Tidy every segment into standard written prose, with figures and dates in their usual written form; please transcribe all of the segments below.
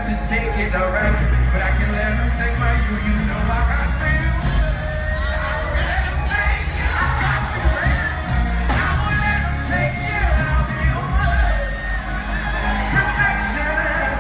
to take it, alright? But I can let them take my you, you know I got feel. I will let them take you, I got feel. I will let them take you, I'll be your protection.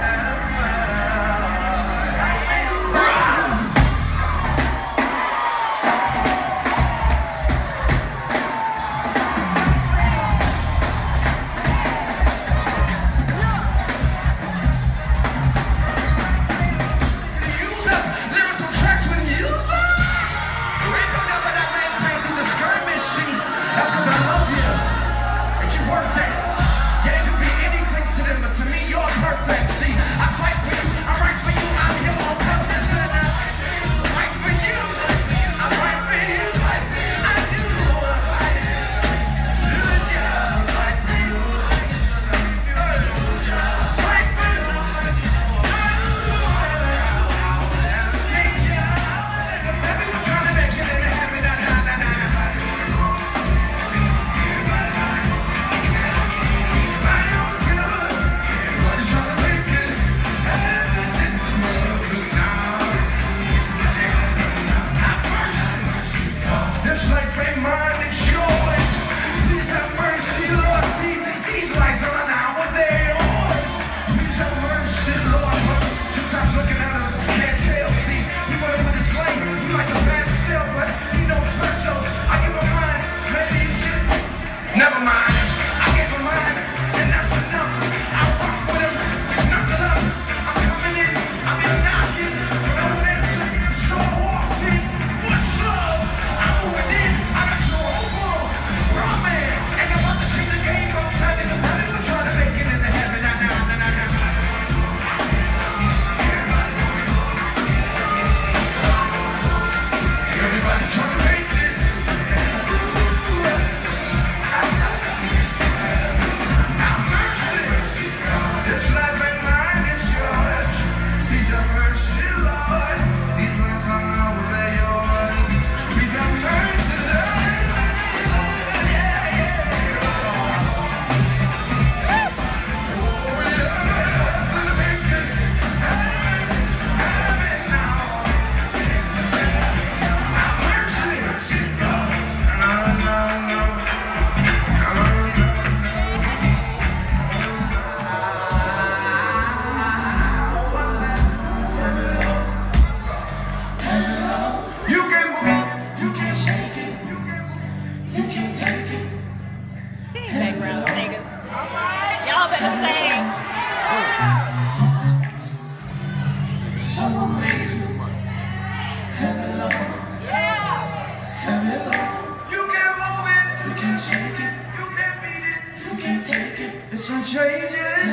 It's unchanging.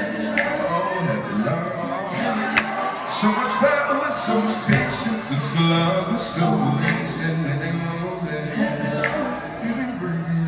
So much power, so much patience. This love is so amazing and moving. You can bring me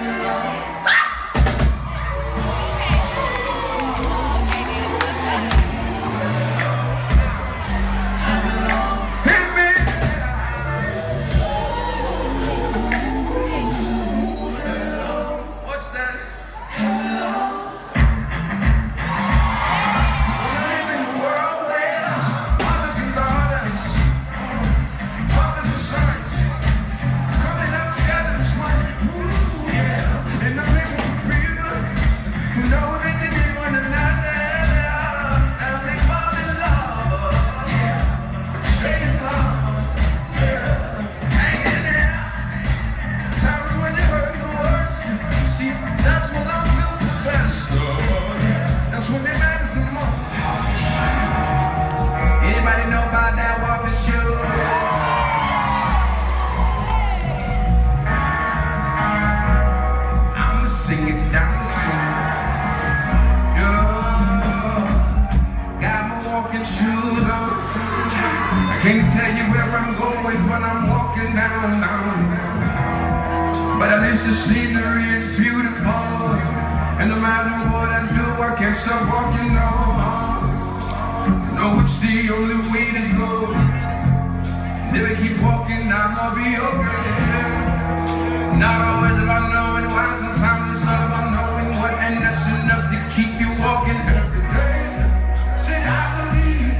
can't tell you where I'm going when I'm walking down. But at least the scenery is beautiful, and no matter what I do, I can't stop walking on. No, it's the only way to go. Never keep walking, I'ma be okay. Not always about knowing why, sometimes it's all about knowing what, and that's enough to keep you walking every day. Said I believe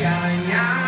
yeah, yeah.